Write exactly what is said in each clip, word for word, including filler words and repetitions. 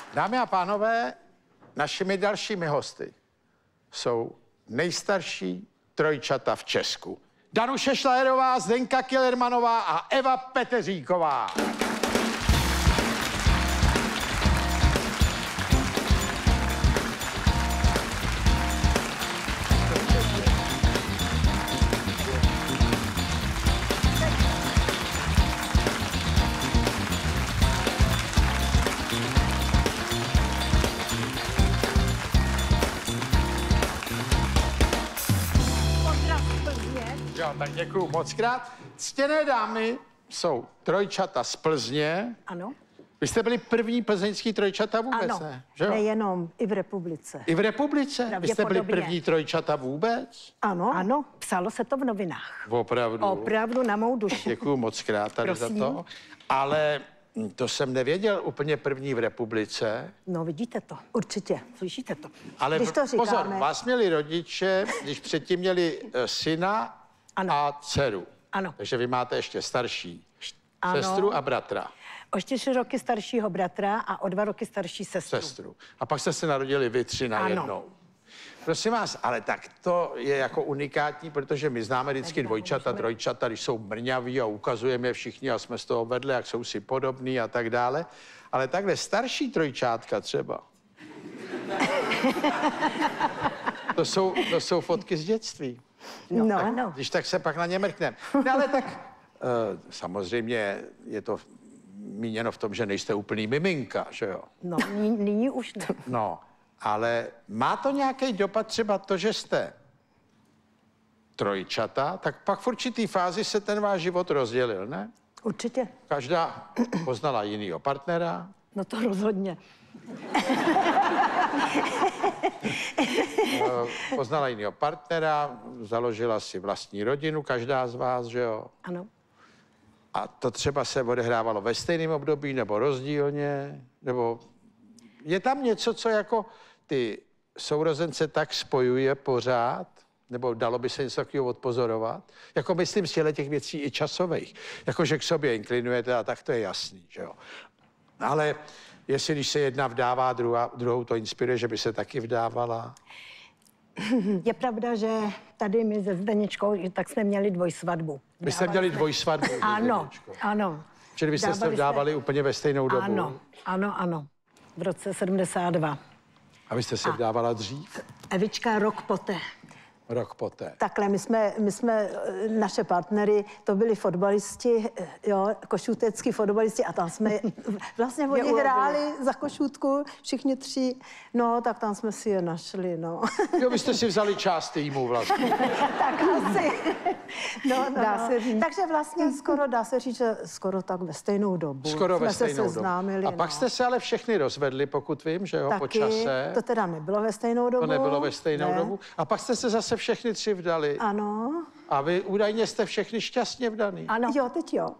Dámy a pánové, našimi dalšími hosty jsou nejstarší trojčata v Česku. Danuše Šlajerová, Zdenka Kellermanová a Eva Peteříková. Jo, tak děkuju moc krát. Ctěné dámy jsou trojčata z Plzně. Ano. Vy jste byli první plzeňský trojčata vůbec, ano. ne? Že jo? Nejenom, i v republice. I v republice? Vy jste byli první trojčata vůbec? Ano, ano, psalo se to v novinách. Opravdu? Opravdu na mou duši. Děkuju moc krát tady Prosím. za to. Ale to jsem nevěděl úplně první v republice. No vidíte to, určitě, slyšíte to. Ale Když to říkáme... pozor, vás měli rodiče, když předtím měli uh, syna ano. a dceru. Ano. Takže vy máte ještě starší ano. sestru a bratra. O čtyři roky staršího bratra a o dva roky starší sestru. Sestru. A pak jste se narodili vy tři najednou. Prosím vás, ale tak to je jako unikátní, protože my známe vždycky dvojčata, trojčata, když jsou mrňaví a ukazujeme je všichni a jsme z toho vedle, jak jsou si podobní a tak dále. Ale takhle starší trojčátka třeba. To jsou, to jsou fotky z dětství. No, tak, ano. Když tak se pak na ně mrkneme. No ale tak uh, samozřejmě je to míněno v tom, že nejste úplný miminka, že jo? No, nyní už ne. No, ale má to nějaký dopad třeba to, že jste trojčata, tak pak v určitý fázi se ten váš život rozdělil, ne? Určitě. Každá poznala jinýho partnera. No to rozhodně. Poznala jinýho partnera, založila si vlastní rodinu, každá z vás, že jo? Ano. A to třeba se odehrávalo ve stejném období, nebo rozdílně, nebo je tam něco, co jako ty sourozence tak spojuje pořád, nebo dalo by se něco takového odpozorovat? Jako myslím z těch věcí i časových. Jako, že k sobě inklinujete a tak to je jasný, že jo? Ale jestli když se jedna vdává, druhá, druhou to inspiruje, že by se taky vdávala? Je pravda, že tady my se Zdeničkou, tak jsme měli dvojsvatbu. Vy jste měli dvojsvatbu? Ano, ano. Čili vy jste se vdávali jsme... úplně ve stejnou dobu? Ano, ano, ano. V roce sedmdesát dva. A vy jste se vdávala dřív? Evička rok poté. Rok poté. Takhle, my jsme, my jsme, naše partnery, to byli fotbalisti, jo, košutecký fotbalisti a tam jsme, vlastně oni hráli za Košutku, všichni tři, no, tak tam jsme si je našli, no. Jo, vy jste si vzali část týmu vlastně. Tak asi. No, no, dá se říct. Takže vlastně skoro, dá se říct, že skoro tak ve stejnou dobu. Skoro jsme ve stejnou se seznámili, dobu. A pak no. jste se ale všechny rozvedli, pokud vím, že jo, Taky, po čase. to teda nebylo ve stejnou dobu. To nebylo ve stejnou ne. dobu. A pak jste se zase všechny tři vdali. Ano. A vy údajně jste všechny šťastně vdaný. Ano. Jo, teď jo.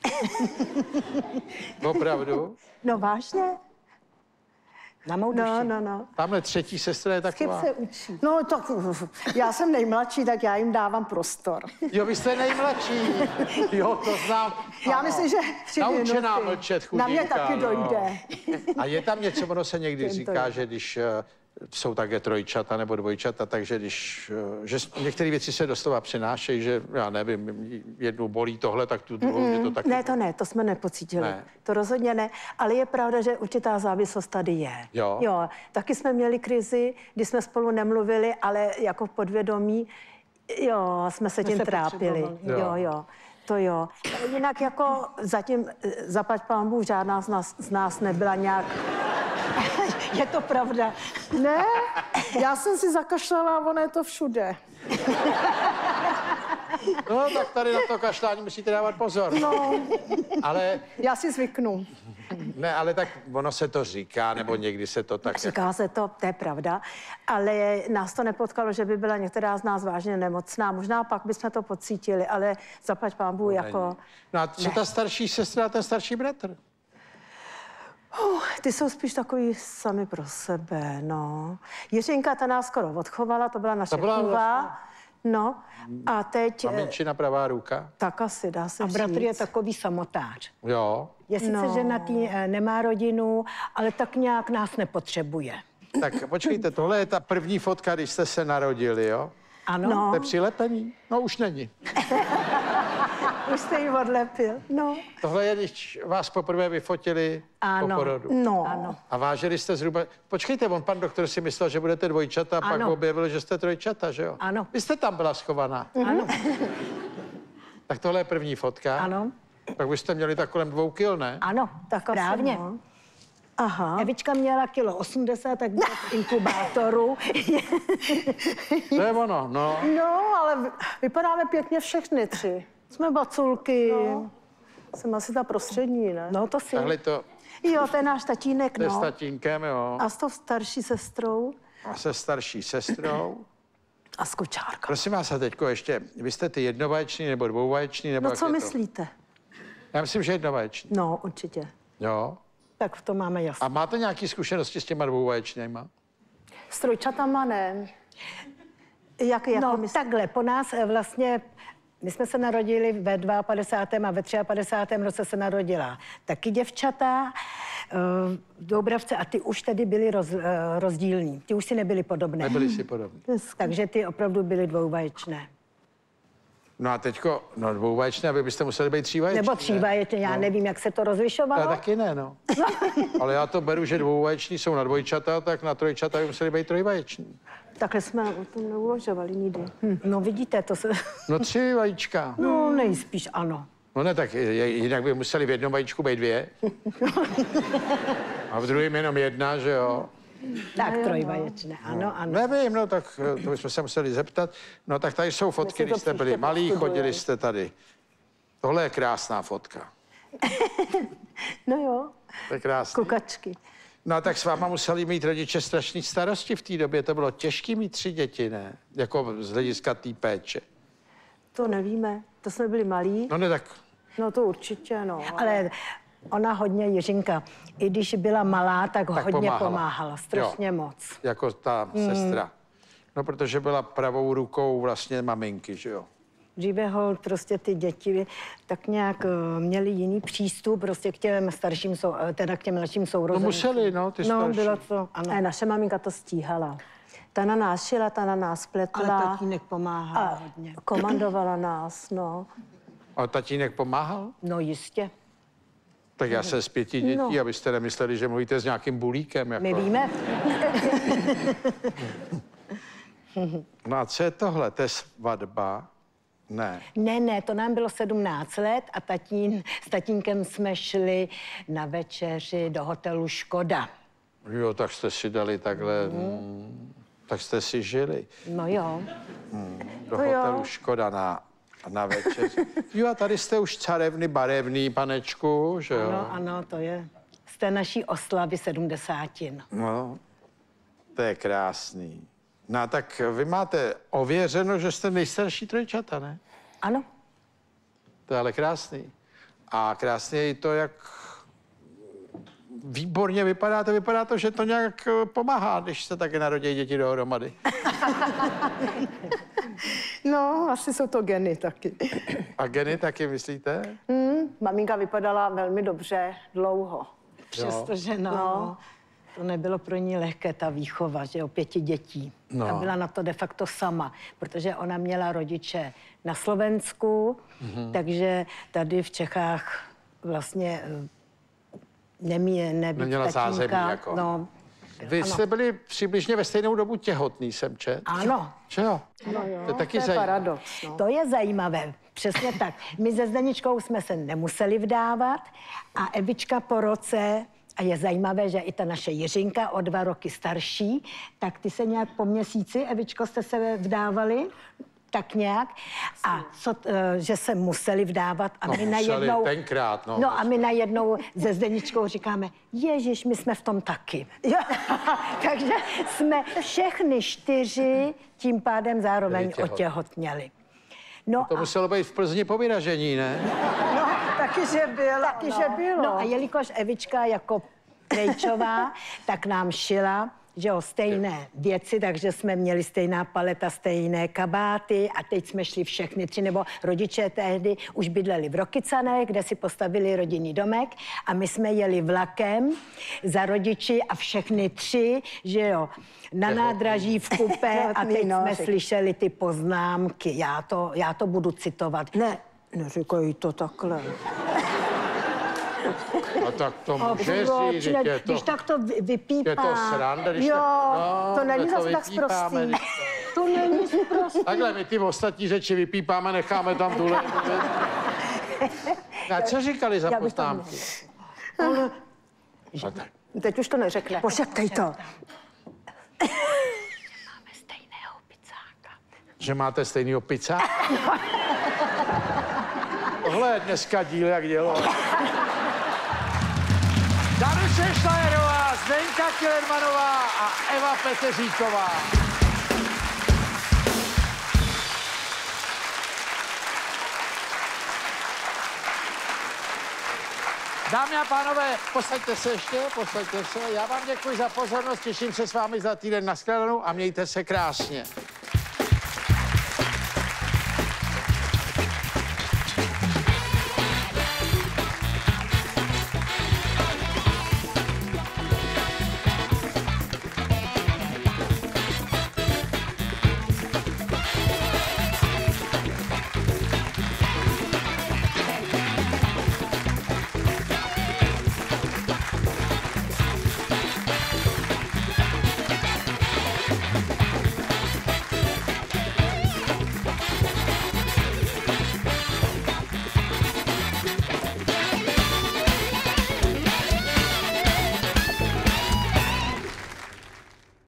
Opravdu? No vážně? Na mou duši. No, no, no. Tamhle třetí sestra je Chyb taková. se učí. No, tak já jsem nejmladší, tak já jim dávám prostor. Jo, vy jste nejmladší. Jo, to znám. Já Ano. myslím, že tři Naučená minuty. mlčet, chudinka. Na mě taky no. dojde. A je tam něco, ono se někdy Těm to říká, je. že když uh, jsou také trojčata nebo dvojčata, takže když, uh, že některé věci se doslova přenášejí, že já nevím, jednu bolí tohle, tak tu druhou, mm-hmm. že to taky... Ne, to ne, to jsme nepocítili. Ne. To rozhodně ne, ale je pravda, že určitá závislost tady je. Jo. Jo, taky jsme měli krizi, kdy jsme spolu nemluvili, ale jako v podvědomí, jo, jsme se tím se trápili. potřebovali. Jo, jo. To jo. Jinak jako zatím, zaplať pán Bůh, žádná z nás, z nás nebyla nějak... Je to pravda. Ne, já jsem si zakašlala a ono je to všude. No, tak tady na to kašlání musíte dávat pozor. No, Ale, já si zvyknu. ne, ale tak ono se to říká, nebo někdy se to tak... Říká se to, to je pravda, ale nás to nepotkalo, že by byla některá z nás vážně nemocná. Možná pak bychom to pocítili, ale zaplať pán Bůh jako... No a co ne. ta starší sestra a ten starší bratr? Uh, ty jsou spíš takový sami pro sebe, no. Jiřinka, ta nás skoro odchovala, to byla naše To byla chůva. No a teď... Maminčina pravá ruka? Tak asi, dá se A bratr je říct. takový samotář. Jo. Je sice No. ženatý, eh, nemá rodinu, ale tak nějak nás nepotřebuje. Tak počkejte, tohle je ta první fotka, když jste se narodili, jo? Ano? No. To je přilepený? No už není. Už jste ji odlepil. No. Tohle je, když vás poprvé vyfotili Ano. po porodu. No. Ano. A vážili jste zhruba... Počkejte, on pan doktor si myslel, že budete dvojčata a pak Ano. objevil, že jste trojčata, že jo? Ano. Vy jste tam byla schovaná. Ano. Tak tohle je první fotka. Ano. Tak vy jste měli tak kolem dvou kil, ne? Ano, Tak asi, správně. no. Aha. Evička měla kilo osmdesát, tak byla v inkubátoru. To je ono, no. No, ale vy- vypadáme pěkně všechny tři. Jsme baculky. No. Jsem asi ta prostřední, ne? No to si. Takhle to, Jo, to je náš tatínek, to je s no. tatínkem, jo. A s tou starší sestrou A se starší sestrou. a s kočárkou. Prosím vás, a teďko ještě, vy jste ty jednovaječný nebo dvouvaječný, nebo No jak co je to? myslíte? Já myslím, že jednovaječný. No, určitě. Jo. Tak v tom máme jasno. A máte nějaké zkušenosti s těma dvouvaječnýma? S trojčatama ne. Jak, jako No myslíte? takhle, po nás eh, vlastně, my jsme se narodili ve padesátém a ve padesátém třetím roce se narodila taky děvčata, eh, Doubravce, a ty už tedy byly roz, eh, rozdílní. Ty už si nebyly podobné. Nebyli si podobní. Takže ty opravdu byly dvouvaječné. No a teďko, no dvouvaječné, vy byste museli být třívaječný. Nebo třívaječné, já No. nevím, jak se to Já rozlišovalo. taky ne, no. Ale já to beru, že dvouvaječní jsou na dvojčata, tak na trojčata by museli být trojvaječní. Takhle jsme o tom neuvažovali nikdy. Hm, no vidíte, to se... No tři vajíčka. No nejspíš ano. No ne, tak je- jinak by museli v jednom vajíčku být dvě. A v druhém jenom jedna, že jo. Tak trojvaječné, ano, ano. Nevím, no tak eh, to bychom se museli zeptat. No tak tady jsou fotky, My si to když jste byli příště malí, prostudujeme. chodili jste tady. Tohle je krásná fotka. No jo, To je krásný. kukačky. No a tak s váma museli mít rodiče strašný starosti v té době. To bylo těžké mít tři děti, ne? Jako z hlediska té péče. To nevíme, to jsme byli malí. No ne, tak No to určitě, no. Ale ona hodně, Jiřinka, i když byla malá, tak, Tak hodně pomáhala. pomáhala, strašně Jo. moc. jako ta Hmm. sestra. No protože byla pravou rukou vlastně maminky, že jo. Dříve hol prostě ty děti tak nějak eh, měli jiný přístup prostě k těm starším, sou, eh, teda k těm mladším No sourozencům. museli, no, ty No, starší. bylo to, ano. A naše maminka to stíhala. Ta na nás šila, ta na nás pletla. Ale tatínek pomáhal a hodně. komandovala nás, no. A tatínek pomáhal? No jistě, Tak já jsem z pěti dětí, No. abyste nemysleli, že mluvíte s nějakým bulíkem. Jako. my víme. No a co je tohle? To je svatba? Ne. Ne, ne, to nám bylo sedmnáct let a tatín, s tatínkem jsme šli na večeři do hotelu Škoda. Jo, tak jste si dali takhle, mm, tak jste si žili. No jo. Do To jo. hotelu Škoda na, na večeři. Jo, a tady jste už carevny barevný, panečku, že jo? Ano, ano, to je z té naší oslavy sedmdesátin. No, to je krásný. No a tak vy máte ověřeno, že jste nejstarší trojčata, ne? Ano, To je ale krásný. A krásně je i to, jak výborně vypadáte. Vypadá to, že to nějak eh, pomáhá, když se taky narodí děti dohromady. no, asi jsou to geny taky. A geny taky, myslíte? Hmm, maminka vypadala velmi dobře dlouho. Přestože no, no, to nebylo pro ní lehké, ta výchova, že jo, pěti dětí. No. A byla na to de facto sama, protože ona měla rodiče na Slovensku, mm-hmm. takže tady v Čechách vlastně eh, nemí, nebýt Neměla tatínka. zázemí jako. No, Vy ano. jste byli přibližně ve stejnou dobu těhotný, jsem čet. Ano. Že jo? No jo, To je taky to je zajímavé. paradox, no. To je zajímavé, přesně tak. My se Zdeničkou jsme se nemuseli vdávat a Evička po roce, a je zajímavé, že i ta naše Jiřinka o dva roky starší, tak ty se nějak po měsíci, Evičko, jste se vdávali? Tak nějak. A co, eh, že se museli vdávat a No, my museli najednou... tenkrát, no. No a my najednou se Zdeničkou říkáme, Ježiš, my jsme v tom taky. Takže jsme všechny čtyři tím pádem zároveň Byli těhotní. otěhotněli. No, To a, muselo být v Plzni po vyražení, ne? No, taky, že bylo. taky, že bylo. No a jelikož Evička jako Krejčová, tak nám šila že jo, stejné věci, takže jsme měli stejná paleta, stejné kabáty a teď jsme šli všechny tři, nebo rodiče tehdy už bydleli v Rokycanech, kde si postavili rodinný domek a my jsme jeli vlakem za rodiči a všechny tři, že jo, na nádraží v kupé a teď jsme slyšeli ty poznámky. Já to, já to budu citovat. Ne, neříkají to takhle. No tak to může říct, ne, je to, když tak to vy- vypípá. je to sranda, když Jo, to, no, to není my zas tak vypípáme, sprostý. když To není prostě. Takhle my ty ostatní řeči vypípáme, necháme tam tuhle. A co říkali za Já bych to poznámky? Ale No tak. teď už to neřekne. Pošeptej to. Máme stejného pizzáka. Že máte stejnýho pizza? Tohle je dneska díl, jak dělo. Danuše Štajerová, Zdenka Killermanová a Eva Peteříková. Dámy a pánové, posaďte se ještě, posaďte se. Já vám děkuji za pozornost, těším se s vámi za týden. Nashledanou a mějte se krásně.